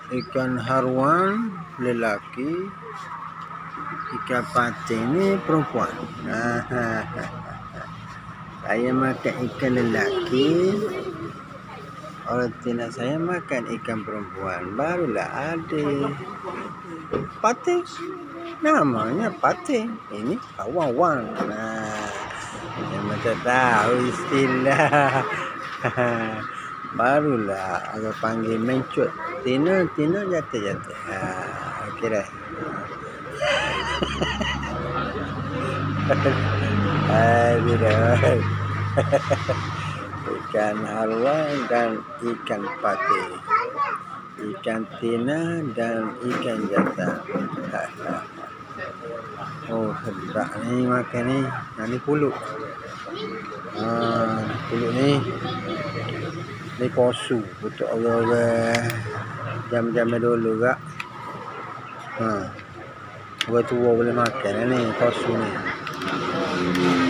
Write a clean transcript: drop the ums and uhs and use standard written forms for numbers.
ikan haruan lelaki, ikan patin ni perempuan. Saya makan ikan lelaki, orang tina saya makan ikan perempuan, barulah ada patin. Namanya patin. Ini awang-awang. Yang macam tahu istilah. Barulah agak panggil mencut. Tina jatuh. Okey dah. Tidak. Ikan haruan dan ikan patin, ikan tina dan ikan jantan. Oh sedap ni makan ni. Ni pulut. Pulut ni kosu untuk orang-orang jam-jam dulu kak. Orang tua boleh makan ni kosu ni.